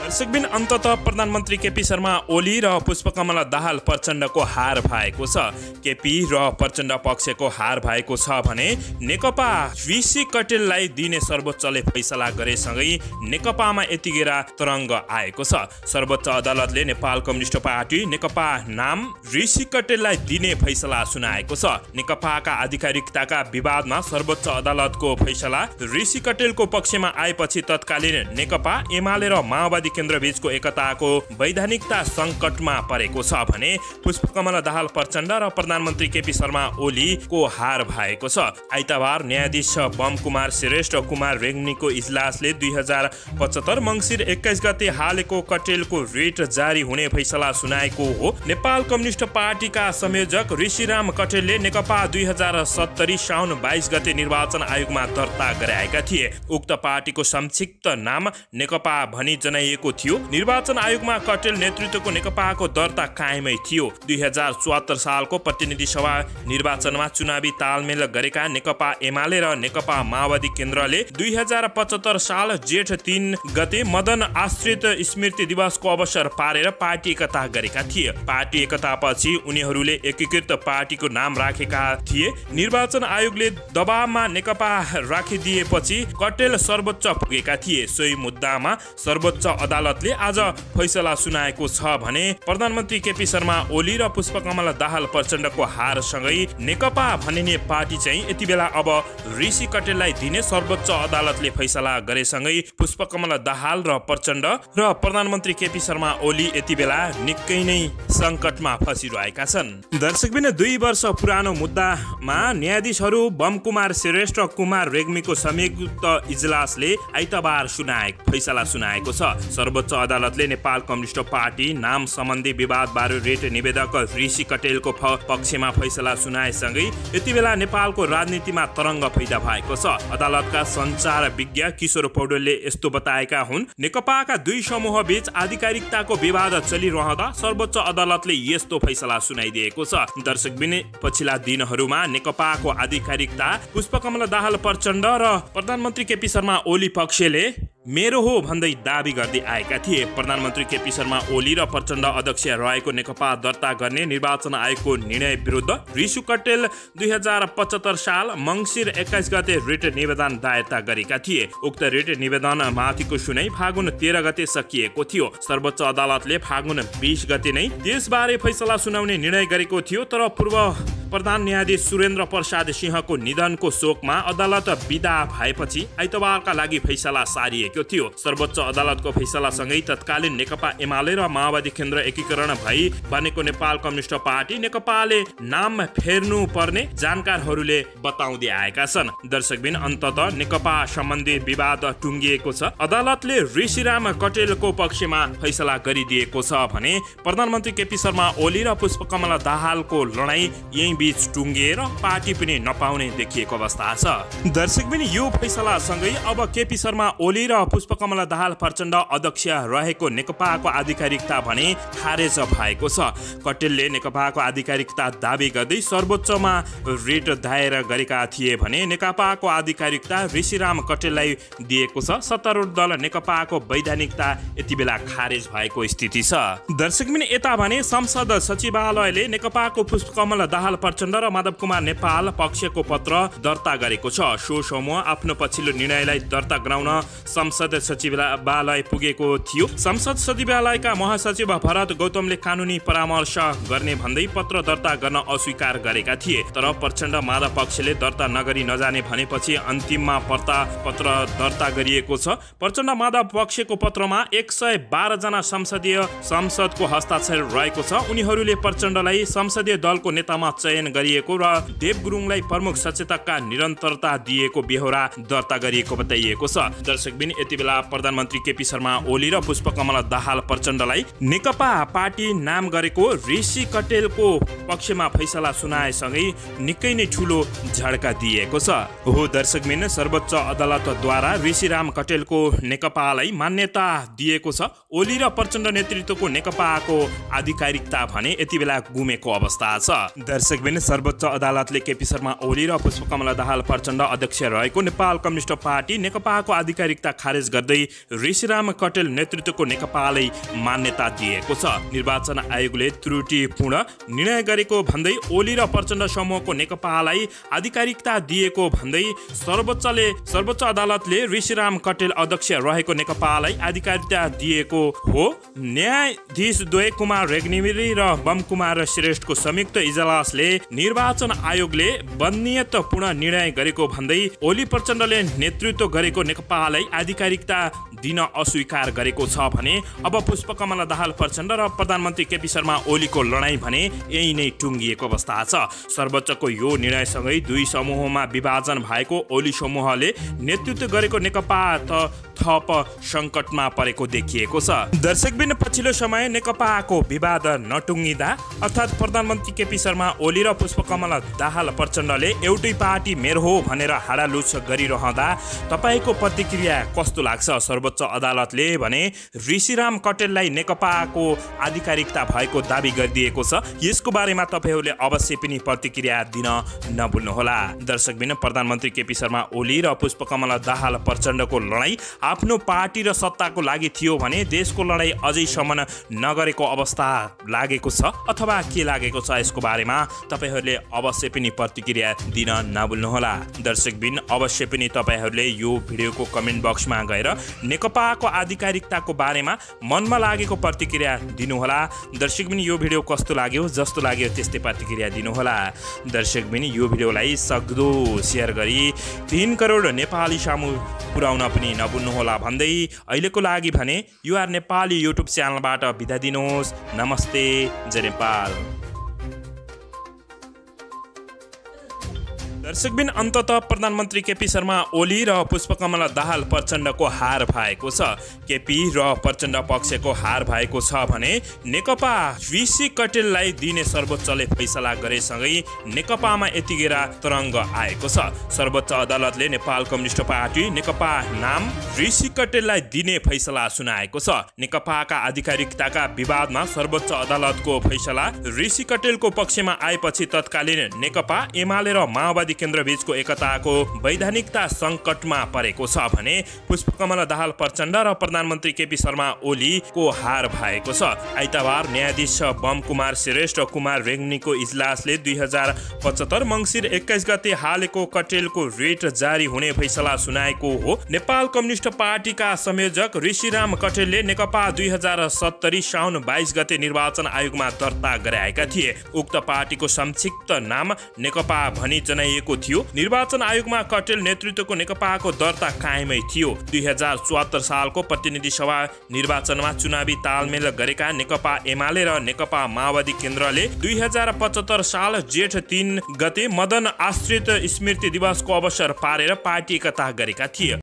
दर्शकबिन अन्ततः प्रधानमन्त्री केपी शर्मा ओली र पुष्पकमल दाहाल प्रचण्डको हार भएको छ। केपी र प्रचण्ड पक्षको हार भएको छ भने नेकपा ऋषि कटेललाई दिने सर्वोच्चले फैसला गरेसँगै नेकपामा यतिखेर तरङ्ग आएको छ। सर्वोच्च अदालतले नेपाल कम्युनिस्ट पार्टी नेकपा नाम ऋषि कटेललाई दिने फैसला सुनाएको छ। नेकपाका आधिकारिकताका विवादमा सर्वोच्च अदालतको फैसला ऋषि कटेलको पक्षमा आएपछि तत्कालीन नेकपा एमाले र माओवादी केन्द्र बीचको एकताको वैधानिकता संकटमा परेको छ भने पुष्पकमल दाहाल प्रचण्ड र प्रधानमन्त्री केपी शर्मा ओलीको हार भएको छ। आइतबार न्यायाधीश बम कुमार श्रेष्ठ कुमार रेग्मीको इजलासले 2075 मङ्सिर 21 गते हालेको कटेलको रिट जारी हुने फैसला सुनाएको हो। नेपाल कम्युनिस्ट पार्टीका संयोजक ऋषिराम कटेलले नेकपा 2070 साउन 22 गते निर्वाचन आयोगमा दर्ता गराएका थिए। उक्त पार्टीको संक्षिप्त नाम नेकपा भनी जनाइएको थियो। निर्वाचन आयोगमा कटेल नेतृत्वको नेकपाको दर्ता कायमै थियो। 2074 सालको प्रतिनिधि सभा निर्वाचनमा चुनावी तालमेल गरेका नेकपा एमाले र नेकपा माओवादी केन्द्रले 2075 साल जेठ 3 गते मदन आश्रित स्मृति दिवसको अवसर पारेर पार्टी एकता गरेका थिए। पार्टी एकतापछि उनीहरूले एकीकृत पार्टीको नाम राखेका थिए। निर्वाचन आयोगले दबावमा नेकपा राखिदिएपछि कटेल सर्वोच्च पुगेका थिए। सोही मुद्दामा सर्वोच्च अदालतले आज फैसला सुनाएको छ भने प्रधानमन्त्री केपी शर्मा ओली र पुष्पकमल दाहाल प्रचण्डको हारसँगै नेकपा भनिने पार्टी चाहिँ यति बेला अब ऋषि कटेललाई दिने सर्वोच्च अदालतले फैसला गरेसँगै पुष्पकमल दाहाल र प्रचण्ड र प्रधानमन्त्री केपी शर्मा ओली यति बेला निकै नै संकटमा फसिरहेका छन्। दर्शकबिन 2 वर्ष पुरानो मुद्दामा न्यायाधीशहरू बम कुमार श्रेष्ठ कुमार रेग्मीको संयुक्त इजलासले आइतबार फैसला सुनाएको छ। सर्वोच्च अदालतले नेपाल कम्युनिस्ट पार्टी नाम सम्बन्धी विवादबारे रिट निवेदक ऋषि कटेलको पक्षमा फैसला सुनाएसँगै यति बेला नेपालको राजनीतिमा तरङ्ग पैदा भएको छ। अदालतका सञ्चार विज्ञ किशोर पौडेलले यस्तो बताएका हुन्। नेकपाका 2 समूह बीच आधिकारिकताको विवाद चलिरहँदा सर्वोच्च अदालतले यस्तो फैसला सुनाइदिएको छ। दर्शकबिन पछिल्ला दिनहरूमा नेकपाको आधिकारिकता पुष्पकमल दाहाल प्रचण्ड र प्रधानमन्त्री केपी शर्मा ओली पक्षले मेरो हो भन्दै दाबी गर्दै आएका थिए। प्रधानमन्त्री केपी शर्मा ओली र प्रचण्ड अध्यक्ष रहेको नेकपा दर्ता गर्ने निर्वाचन आयोगको निर्णय विरुद्ध ऋषि कटेल 2075 साल मङ्सिर 21 गते रिट निवेदन दायरता गरेका थिए। उक्त रिट निवेदन माथिको सुनाइ फागुन 13 गते सकिएको थियो। सर्वोच्च अदालतले फागुन 20 गते नै त्यसबारे फैसला सुनाउने निर्णय गरेको थियो। तर पूर्व प्रधान न्यायाधीश सुरेन्द्र प्रसाद सिंहको निधनको शोकमा अदालत बिदा भएपछि आइतबारका लागि फैसला सारिएको थियो। सर्वोच्च अदालतको फैसलासँगै तत्कालीन नेकपा एमाले र माओवादी केन्द्र एकीकरण भई बनेको नेपाल कम्युनिस्ट पार्टी नेकपाले नाम फेर्नु पर्ने जानकारहरूले बताउँदै आएका छन्। दर्शकबिन अन्ततः नेकपा सम्बन्धी विवाद टुङ्गिएको छ। अदालतले ऋषिराम कटेलको पक्षमा फैसला गरिदिएको छ भने प्रधानमन्त्री केपी शर्मा ओली र पुष्पकमल दाहालको लडाईँ यही बीच टुङ्गिएर पार्टी पनि नपाउने देखिएको अवस्था छ। दर्शकबिन यो फैसलासँगै अब केपी शर्मा ओली र पुष्पकमल दाहाल प्रचण्ड अध्यक्ष रहेको नेकपाको आधिकारिकता भने खारेज भएको छ। कटेलले नेकपाको आधिकारिकता दाबी गर्दै सर्वोच्चमा रिट दायर गरेका थिए भने नेकपाको आधिकारिकता ऋषिराम कटेललाई दिएको छ। सत्तारूढ दल नेकपाको वैधानिकता यति बेला खारेज भएको स्थिति छ। दर्शकबिन यता भने संसद सचिवालयले नेकपाको पुष्पकमल दाहाल प्रचण्ड र माधव कुमार नेपाल पक्षको पत्र दर्ता गरेको छ। सो समूह आफ्नो पछिल्लो निर्णयलाई दर्ता गराउन संसद सचिवालय पुगेको थियो। संसद सचिवालयका महासचिव भरत गौतमले कानुनी परामर्श गर्ने भन्दै पत्र दर्ता गर्न अस्वीकार गरेका थिए। तर प्रचण्ड माधव पक्षले दर्ता नगरी नजाने भनेपछि अन्तिममा पत्र दर्ता गरिएको छ। प्रचण्ड माधव पक्षको पत्रमा 112 जना संसदको हस्ताक्षर रहेको छ। उनीहरूले प्रचण्डलाई संसदीय दलको नेतामा चयन गरिएको र देव गुरुङलाई प्रमुख सचेतकका निरन्तरता दिएको बेहोरा दर्ता गरिएको बताइएको छ। दर्शकबिन यति बेला प्रधानमन्त्री केपी शर्मा ओली र पुष्पकमल दाहाल प्रचण्डलाई नेकपा पार्टी नाम गरेको ऋषि कटेलको पक्षमा फैसला सुनाएसँगै निकै नै ठुलो झड्का दिएको छ। हो दर्शकबिन सर्वोच्च अदालतद्वारा ऋषिराम कटेलको नेकपालाई मान्यता दिएको छ। ओली र प्रचण्ड नेतृत्वको नेकपाको आधिकारिकता भने यति बेला गुमेको अवस्था छ। दर्शकबिन दर्शकबिन सर्वोच्च अदालतले केपी शर्मा ओली र पुष्पकमला दाहाल प्रचण्ड अध्यक्ष रहेको नेपाल कम्युनिस्ट पार्टी नेकपाको आधिकारिकता खारेज गर्दै ऋषिराम कटेल नेतृत्वको नेकपालाई मान्यता दिएको छ। निर्वाचन आयोगले त्रुटिपूर्ण निर्णय गरेको भन्दै ओली र प्रचण्ड समूहको नेकपालाई आधिकारिकता दिएको भन्दै सर्वोच्च अदालतले ऋषिराम कटेल अध्यक्ष रहेको नेकपालाई आधिकारिकता दिएको हो। न्यायाधीश द्वय कुमार रेग्मिरी र बम कुमार श्रेष्ठको संयुक्त इजलासले निर्वाचन आयोगले बदनीयतापूर्ण निर्णय गरेको भन्दै ओली प्रचण्डले नेतृत्व गरेको नेकपालाई आधिकारिकता दिन अस्वीकार गरेको छ भने अब पुष्पकमला दाहाल प्रचण्ड र प्रधानमन्त्री केपी शर्मा ओलीको लडाईँ भने यही नै टुङ्गिएको अवस्था छ। सर्वोच्चको यो निर्णयसँगै दुई समूहमा विभाजन भएको ओली समूहले नेतृत्व गरेको नेकपा थप सङ्कटमा परेको देखिएको छ। दर्शकबिन पछिल्लो समय नेकपाको विवाद नटुङ्गिँदा अर्थात् प्रधानमन्त्री केपी शर्मा ओली र पुष्पकमला दाहाल प्रचण्डले एउटै पार्टी मेरो हो भनेर हाडालुछ गरिरहँदा तपाईँको प्रतिक्रिया कस्तो लाग्छ? सर्वोच्च अदालतले भने ऋषिराम कटेललाई नेकपाको आधिकारिकता भएको दाबी गरिदिएको छ। यसको बारेमा तपाईँहरूले अवश्य पनि प्रतिक्रिया दिन नभुल्नुहोला। दर्शकबिन प्रधानमन्त्री केपी शर्मा ओली र पुष्पकमला दाहाल प्रचण्डको लडाईँ आफ्नो पार्टी र सत्ताको लागि थियो भने देशको लडाईँ अझैसम्म नगरेको अवस्था लागेको छ अथवा के लागेको छ यसको बारेमा तपाईँहरूले अवश्य पनि प्रतिक्रिया दिन नभुल्नुहोला। दर्शकबिन अवश्य पनि तपाईँहरूले यो भिडियोको कमेन्ट बक्समा गएर नेकपाको आधिकारिकताको बारेमा मनमा लागेको प्रतिक्रिया दिनुहोला। दर्शकबिन यो भिडियो कस्तो लाग्यो जस्तो लाग्यो त्यस्तै प्रतिक्रिया दिनुहोला। दर्शकबिन यो भिडियोलाई सक्दो सेयर गरी 3 करोड नेपाली सामु पुर्याउन पनि नभुल्नुहोला भन्दै अहिलेको लागि भने युआर नेपाली युट्युब च्यानलबाट बिदा दिनुहोस्। नमस्ते, जय नेपाल। दर्शकबिन अन्ततः प्रधानमन्त्री केपी शर्मा ओली र पुष्पकमला दाहाल प्रचण्डको हार भएको छ। केपी र प्रचण्ड पक्षको हार भएको छ भने नेकपा वीसी कटेललाई दिने सर्वोच्चले फैसला गरेसँगै नेकपामा यतिगेरा तरङ्ग आएको छ। सर्वोच्च अदालतले नेपाल कम्युनिस्ट पार्टी नेकपा नाम ऋषि कटेललाई दिने फैसला सुनाएको छ। नेकपाका आधिकारिकताका विवादमा सर्वोच्च अदालतको फैसला ऋषि कटेलको पक्षमा आएपछि तत्कालीन नेकपा एमाले र माओवादी केन्द्रबीचको एकताको वैधानिकता सङ्कटमा परेको छ भने पुष्पकमला दाहाल प्रचण्ड र प्रधानमन्त्री केपी शर्मा ओलीको हार भएको छ। आइतबार न्यायाधीश बम कुमार श्रेष्ठ कुमार रेग्मीको इजलासले 2075 मङ्सिर 21 गते हालेको कटेलको रेट जारी हुने फैसला सुनाएको हो। नेपाल कम्युनिस्ट पार्टीका संयोजक ऋषिराम कटेलले नेकपा 2070 साउन 22 गते निर्वाचन आयोगमा दर्ता गराएका थिए। उक्त पार्टीको संक्षिप्त नाम नेकपा भनी जनाइएको थियो। निर्वाचन आयोगमा कटेल नेतृत्वको नेकपाको दर्ता कायमै थियो। 2074 सालको प्रतिनिधि सभा निर्वाचनमा चुनावी तालमेल गरेका नेकपा एमाले र नेकपा माओवादी केन्द्रले 2075 साल जेठ 3 गते मदन आश्रित स्मृति दिवसको अवसर पारेर पार्टी एकता गरेका थिए।